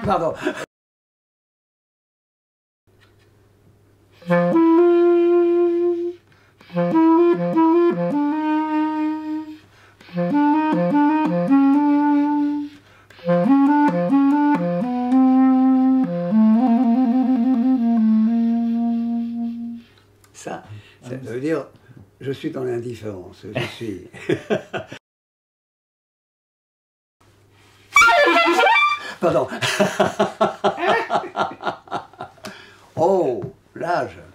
Pardon. Ça veut dire, je suis dans l'indifférence, je suis... Pardon. Oh, l'âge.